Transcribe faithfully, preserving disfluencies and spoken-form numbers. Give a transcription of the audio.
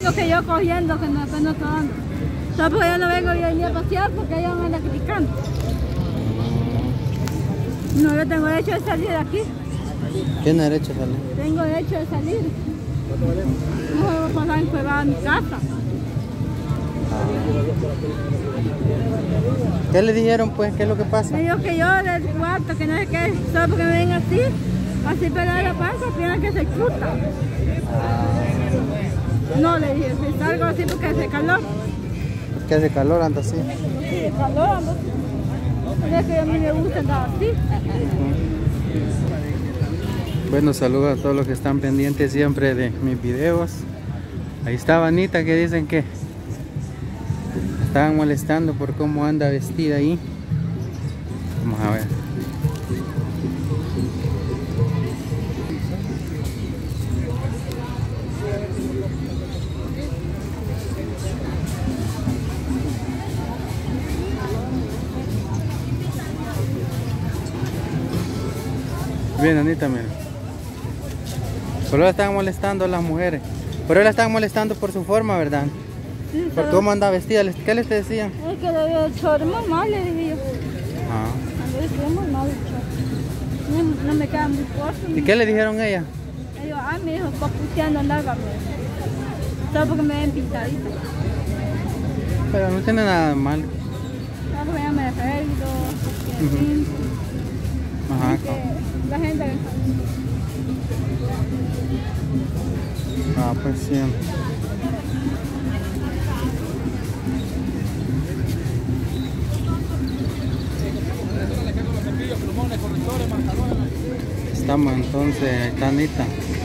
Esto que yo cogiendo, que no, que no estoy dando. Solo porque yo no vengo yo ni a pasear porque ellos me andan criticando. No, yo tengo derecho de salir de aquí. ¿Tiene derecho a salir? Tengo derecho de salir. No voy a pasar encuevada a mi casa. ¿Qué le dijeron pues? ¿Qué es lo que pasa? Me dijo que yo del cuarto, que no sé qué, solo porque me ven así, así pelada la panza, piensan que se chuta. No, le dije, si salgo así porque hace calor. ¿Qué hace calor? Anda así. Sí, calor, ando así. Es que a mí me gusta andar así. Bueno, saludos a todos los que están pendientes siempre de mis videos. Ahí está Vanita, que dicen que estaban molestando por cómo anda vestida ahí. Vamos a ver. Bien, Anita, mira. Solo la estaban molestando a las mujeres. Pero la estaban molestando por su forma, ¿verdad? Sí, ¿Por cómo anda vestida? ¿Qué les decían? es que le veo el chorro muy mal, le dije yo. Ah. Ando vestido muy mal el chorro. No, no me queda muy corto. ¿Y qué le dijeron a ella? Le digo, ay, mi hijo, está puteando, andaba. Solo porque me ven pintadita. Pero no tiene nada de mal. Solo porque ya me arreglo, que Ujú. pinto. Ajá. Es que la gente que Ah, pues sí. Estamos entonces, ahí está Anita.